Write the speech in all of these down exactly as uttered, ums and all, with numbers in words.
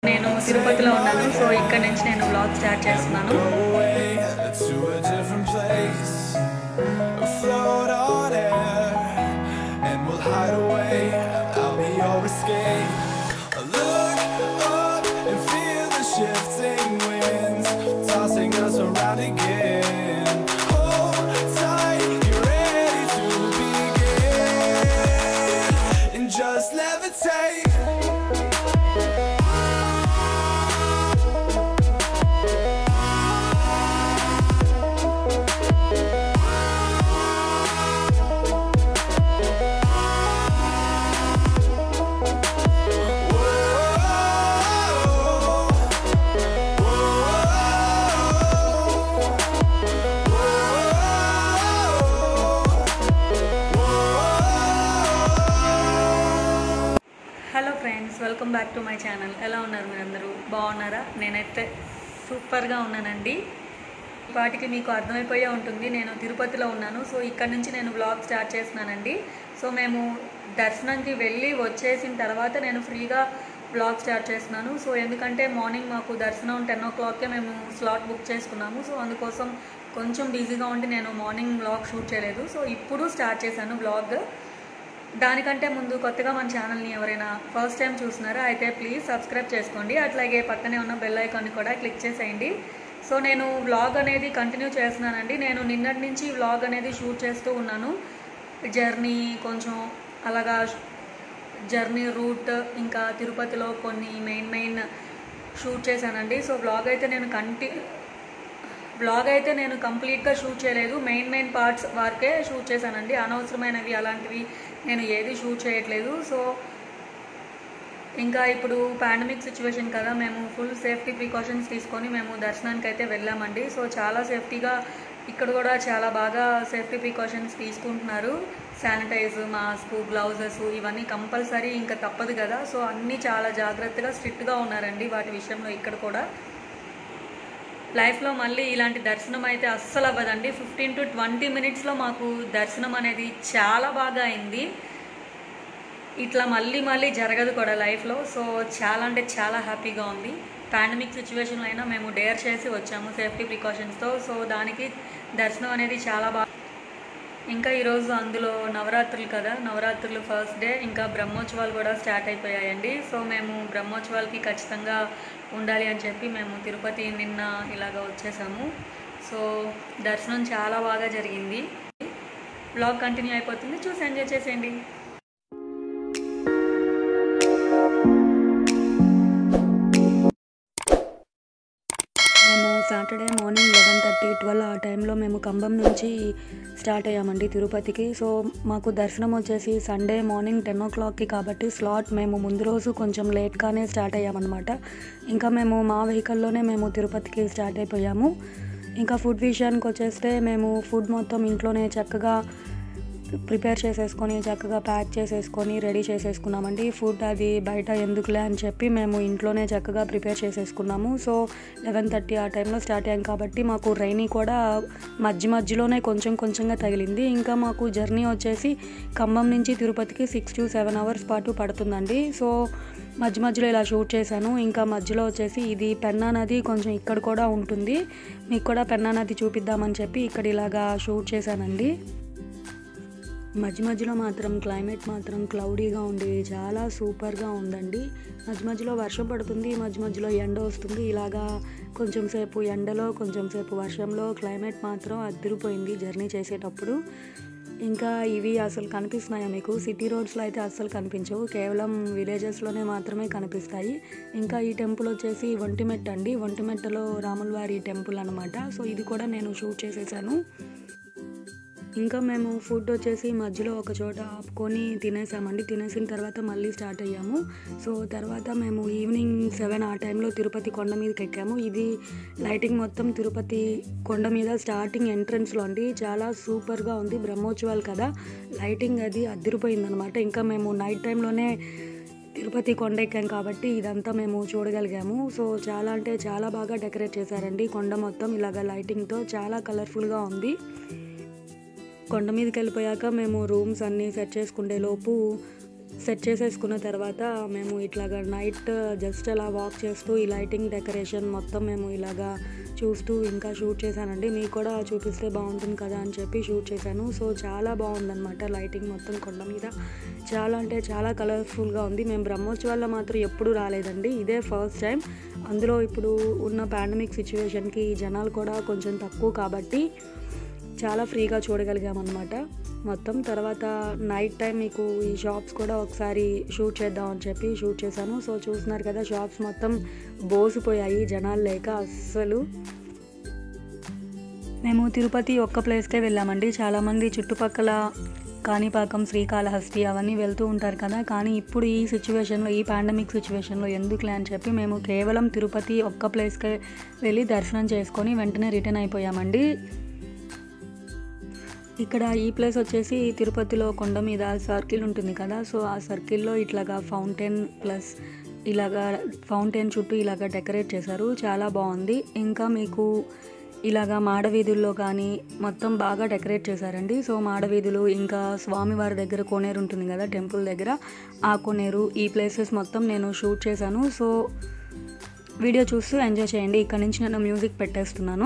నేను తిరుపతిలో ఉన్నాను. సో ఇక్కడ నుంచి నేను వ్లాగ్ స్టార్ట్ చేస్తున్నాను. Hello friends, welcome back to my channel. ఎలా ఉన్నారు మీరందరూ? బాగున్నారా? నేనైతే సూపర్గా ఉన్నానండి. వాటికి మీకు అర్థమైపోయే ఉంటుంది, నేను తిరుపతిలో ఉన్నాను. సో ఇక్కడ నుంచి నేను వ్లాగ్ స్టార్ట్ చేస్తున్నానండి. సో మేము దర్శనానికి వెళ్ళి వచ్చేసిన తర్వాత నేను ఫ్రీగా వ్లాగ్ స్టార్ట్ చేస్తున్నాను. సో ఎందుకంటే మార్నింగ్ మాకు దర్శనం టెన్ ఓ క్లాక్కే మేము స్లాట్ బుక్ చేసుకున్నాము. సో అందుకోసం కొంచెం బిజీగా ఉండి నేను మార్నింగ్ వ్లాగ్ షూట్ చేయలేదు. సో ఇప్పుడు స్టార్ట్ చేశాను వ్లాగ్. దానికంటే ముందు కొత్తగా మన ఛానల్ని ఎవరైనా ఫస్ట్ టైం చూస్తున్నారా అయితే ప్లీజ్ సబ్స్క్రైబ్ చేసుకోండి. అట్లాగే పక్కనే ఉన్న బెల్ ఐకాన్ని కూడా క్లిక్ చేసేయండి. సో నేను వ్లాగ్ అనేది కంటిన్యూ చేస్తున్నానండి. నేను నిన్నటి నుంచి వ్లాగ్ అనేది షూట్ చేస్తూ ఉన్నాను. జర్నీ కొంచెం అలాగా జర్నీ రూట్, ఇంకా తిరుపతిలో కొన్ని మెయిన్ మెయిన్ షూట్ చేశానండి. సో వ్లాగ్ అయితే నేను కంటి బ్లాగ్ అయితే నేను కంప్లీట్గా షూట్ చేయలేదు, మెయిన్ మెయిన్ పార్ట్స్ వరకే షూట్ చేశానండి. అనవసరమైనవి అలాంటివి నేను ఏది షూట్ చేయట్లేదు. సో ఇంకా ఇప్పుడు పాండమిక్ సిచ్యువేషన్ కదా, మేము ఫుల్ సేఫ్టీ ప్రికాషన్స్ తీసుకొని మేము దర్శనానికి అయితే వెళ్ళామండి. సో చాలా సేఫ్టీగా ఇక్కడ కూడా చాలా బాగా సేఫ్టీ ప్రికాషన్స్ తీసుకుంటున్నారు. శానిటైజ్, మాస్క్, గ్లౌజెస్ ఇవన్నీ కంపల్సరీ, ఇంకా తప్పదు కదా. సో అన్నీ చాలా జాగ్రత్తగా స్ట్రిక్ట్గా ఉన్నారండి వాటి విషయంలో. ఇక్కడ కూడా లైఫ్లో మళ్ళీ ఇలాంటి దర్శనం అయితే అస్సలు అవ్వదండి. ఫిఫ్టీన్ టు ట్వంటీ మినిట్స్లో మాకు దర్శనం అనేది చాలా బాగా అయింది. ఇట్లా మళ్ళీ మళ్ళీ జరగదు కూడా లైఫ్లో. సో చాలా అంటే చాలా హ్యాపీగా ఉంది. పాండమిక్ సిచ్యువేషన్లో అయినా మేము డేర్ చేసి వచ్చాము సేఫ్టీ ప్రికాషన్స్తో. సో దానికి దర్శనం అనేది చాలా బాగా. ఇంకా ఈరోజు అందులో నవరాత్రులు కదా, నవరాత్రులు ఫస్ట్ డే, ఇంకా బ్రహ్మోత్సవాలు కూడా స్టార్ట్ అయిపోయాయండి. సో మేము బ్రహ్మోత్సవాలకి ఖచ్చితంగా ఉండాలి అని చెప్పి మేము తిరుపతి నిన్న ఇలాగ వచ్చేసాము. సో దర్శనం చాలా బాగా జరిగింది. బ్లాగ్ కంటిన్యూ అయిపోతుంది, చూసి ఎంజాయ్ చేసేయండి. Saturday morning eleven thirty twelve ఆ టైంలో మేము ఖమ్మం నుంచి స్టార్ట్ అయ్యామండి తిరుపతికి. సో మాకు దర్శనం వచ్చేసి సండే మార్నింగ్ టెన్ ఓ క్లాక్కి కాబట్టి స్లాట్ మేము ముందు రోజు కొంచెం లేట్గానే స్టార్ట్ అయ్యామన్నమాట. ఇంకా మేము మా వెహికల్లోనే మేము తిరుపతికి స్టార్ట్ అయిపోయాము. ఇంకా ఫుడ్ విషయానికి వచ్చేస్తే మేము ఫుడ్ మొత్తం ఇంట్లోనే చక్కగా ప్రిపేర్ చేసేసుకొని చక్కగా ప్యాక్ చేసేసుకొని రెడీ చేసేసుకున్నామండి. ఫుడ్ అది బయట ఎందుకులే అని చెప్పి మేము ఇంట్లోనే చక్కగా ప్రిపేర్ చేసేసుకున్నాము. సో లెవెన్ థర్టీ ఆ టైంలో స్టార్ట్ అయ్యాం కాబట్టి మాకు రైనీ కూడా మధ్య మధ్యలోనే కొంచెం కొంచెంగా తగిలింది. ఇంకా మాకు జర్నీ వచ్చేసి ఖమ్మం నుంచి తిరుపతికి సిక్స్ టు సెవెన్ అవర్స్ పాటు పడుతుందండి. సో మధ్య మధ్యలో ఇలా షూట్ చేశాను. ఇంకా మధ్యలో వచ్చేసి ఇది పెన్నా నది కొంచెం ఇక్కడ కూడా ఉంటుంది, మీకు కూడా పెన్నా నది చూపిద్దామని చెప్పి ఇక్కడ ఇలాగా షూట్ చేశానండి. మధ్య మధ్యలో మాత్రం క్లైమేట్ మాత్రం క్లౌడీగా ఉండి చాలా సూపర్గా ఉందండి. మధ్య మధ్యలో వర్షం పడుతుంది, మధ్య మధ్యలో ఎండ వస్తుంది. ఇలాగా కొంచెం సేపు ఎండలో కొంచెం సేపు వర్షంలో క్లైమేట్ మాత్రం అదిరిపోయింది జర్నీ చేసేటప్పుడు. ఇంకా ఇవి అసలు కనిపిస్తున్నాయా మీకు? సిటీ రోడ్స్లో అయితే అస్సలు కనిపించవు, కేవలం విలేజెస్లోనే మాత్రమే కనిపిస్తాయి. ఇంకా ఈ టెంపుల్ వచ్చేసి ఒంటిమెట్ట అండి, ఒంటిమెట్టలో రాములవారి టెంపుల్ అనమాట. సో ఇది కూడా నేను షూట్ చేసేసాను. ఇంకా మేము ఫుడ్ వచ్చేసి మధ్యలో ఒక చోట ఆపుకొని తినేసామండి. తినేసిన తర్వాత మళ్ళీ స్టార్ట్ అయ్యాము. సో తర్వాత మేము ఈవినింగ్ సెవెన్ ఆ టైంలో తిరుపతి కొండ మీదకి ఎక్కాము. ఇది లైటింగ్ మొత్తం తిరుపతి కొండ మీద స్టార్టింగ్ ఎంట్రన్స్లో అండి, చాలా సూపర్గా ఉంది. బ్రహ్మోత్సవాలు కదా, లైటింగ్ అది అదిరిపోయిందనమాట. ఇంకా మేము నైట్ టైంలోనే తిరుపతి కొండ ఎక్కాం కాబట్టి ఇదంతా మేము చూడగలిగాము. సో చాలా అంటే చాలా బాగా డెకరేట్ చేశారండి కొండ మొత్తం ఇలాగ లైటింగ్తో, చాలా కలర్ఫుల్గా ఉంది. కొండ మీదకి వెళ్ళిపోయాక మేము రూమ్స్ అన్నీ సెట్ చేసుకునే లోపు సెట్ చేసేసుకున్న తర్వాత మేము ఇట్లాగా నైట్ జస్ట్ అలా వాక్ చేస్తూ ఈ లైటింగ్ డెకరేషన్ మొత్తం మేము ఇలాగా చూస్తూ ఇంకా షూట్ చేశానండి. మీకు కూడా చూపిస్తే బాగుంటుంది కదా అని చెప్పి షూట్ చేశాను. సో చాలా బాగుందన్నమాట లైటింగ్ మొత్తం కొండ మీద. చాలా అంటే చాలా కలర్ఫుల్గా ఉంది. మేము బ్రహ్మోత్సవాల్లో మాత్రం ఎప్పుడూ రాలేదండి, ఇదే ఫస్ట్ టైం. అందులో ఇప్పుడు ఉన్న పాండమిక్ సిచ్యువేషన్కి జనాలు కూడా కొంచెం తక్కువ కాబట్టి చాలా ఫ్రీగా చూడగలిగామన్నమాట మొత్తం. తర్వాత నైట్ టైం మీకు ఈ షాప్స్ కూడా ఒకసారి షూట్ చేద్దామని చెప్పి షూట్ చేశాను. సో చూస్తున్నారు కదా, షాప్స్ మొత్తం బోసిపోయాయి జనాలు లేక అస్సలు. మేము తిరుపతి ఒక్క ప్లేస్కే వెళ్ళామండి. చాలామంది చుట్టుపక్కల కాణిపాకం, శ్రీకాళహస్తి అవన్నీ వెళ్తూ ఉంటారు కదా, కానీ ఇప్పుడు ఈ సిచ్యువేషన్లో, ఈ పాండమిక్ సిచ్యువేషన్లో ఎందుకులే అని చెప్పి మేము కేవలం తిరుపతి ఒక్క ప్లేస్కే వెళ్ళి దర్శనం చేసుకొని వెంటనే రిటర్న్ అయిపోయామండి. ఇక్కడ ఈ ప్లేస్ వచ్చేసి తిరుపతిలో కొండ మీద సర్కిల్ ఉంటుంది కదా, సో ఆ సర్కిల్లో ఇట్లాగా ఫౌంటైన్ ప్లస్ ఇలాగా ఫౌంటైన్ చుట్టూ ఇలాగా డెకరేట్ చేశారు, చాలా బాగుంది. ఇంకా మీకు ఇలాగా మాడవీధుల్లో కానీ మొత్తం బాగా డెకరేట్ చేశారండి. సో మాడవీధులు, ఇంకా స్వామివారి దగ్గర కోనేరు ఉంటుంది కదా టెంపుల్ దగ్గర, ఆ కోనేరు, ఈ ప్లేసెస్ మొత్తం నేను షూట్ చేశాను. సో వీడియో చూస్తూ ఎంజాయ్ చేయండి. ఇక్కడ నుంచి నేను మ్యూజిక్ పెట్టేస్తున్నాను.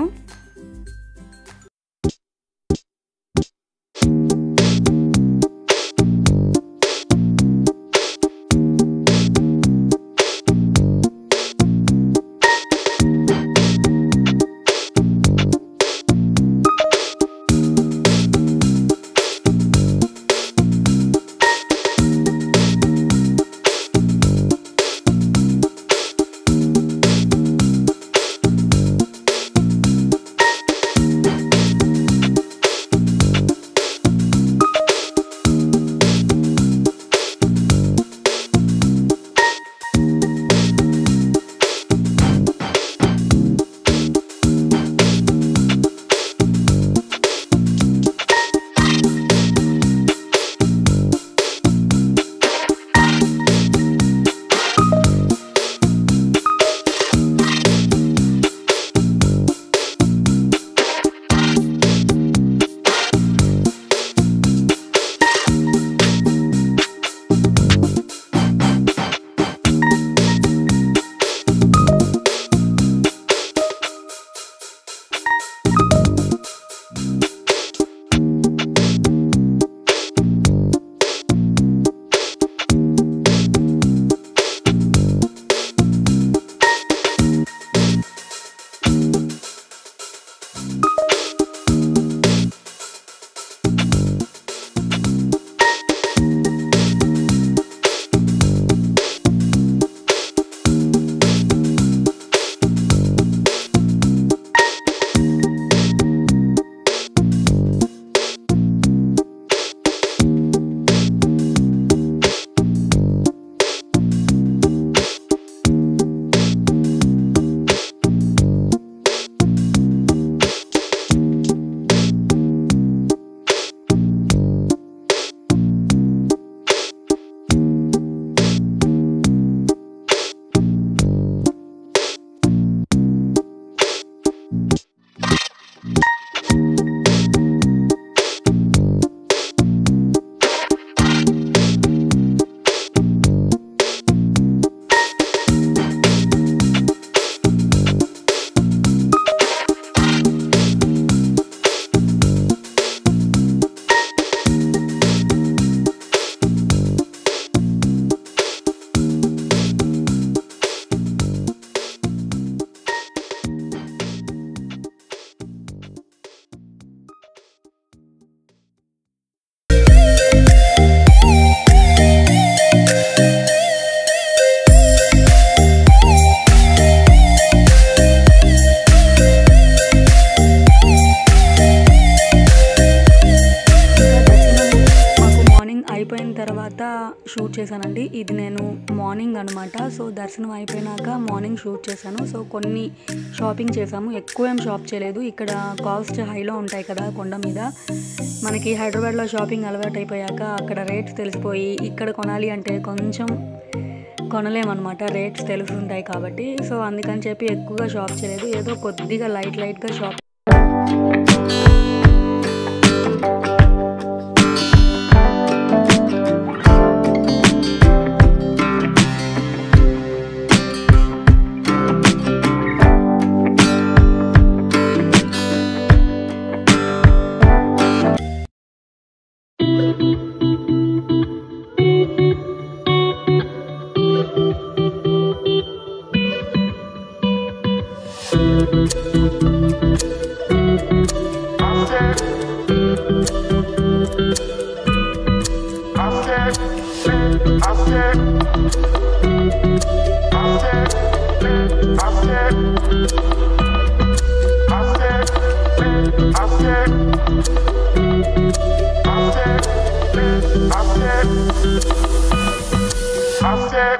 షూట్ చేశానండి. ఇది నేను మార్నింగ్ అనమాట. సో దర్శనం అయిపోయినాక మార్నింగ్ షూట్ చేశాను. సో కొన్ని షాపింగ్ చేసాము, ఎక్కువ ఏం షాప్ చేయలేదు. ఇక్కడ కాస్ట్ హైలో ఉంటాయి కదా కొండ మీద. మనకి హైదరాబాద్లో షాపింగ్ అలవాటు అయిపోయాక అక్కడ రేట్స్ తెలిసిపోయి ఇక్కడ కొనాలి అంటే కొంచెం కొనలేమన్నమాట, రేట్స్ తెలుస్తుంటాయి కాబట్టి. సో అందుకని చెప్పి ఎక్కువగా షాప్ చేయలేదు, ఏదో కొద్దిగా లైట్ లైట్గా షాప్. I said